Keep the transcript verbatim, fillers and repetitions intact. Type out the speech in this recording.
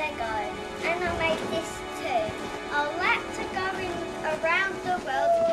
Lego, and I made this too. I like to go in around the world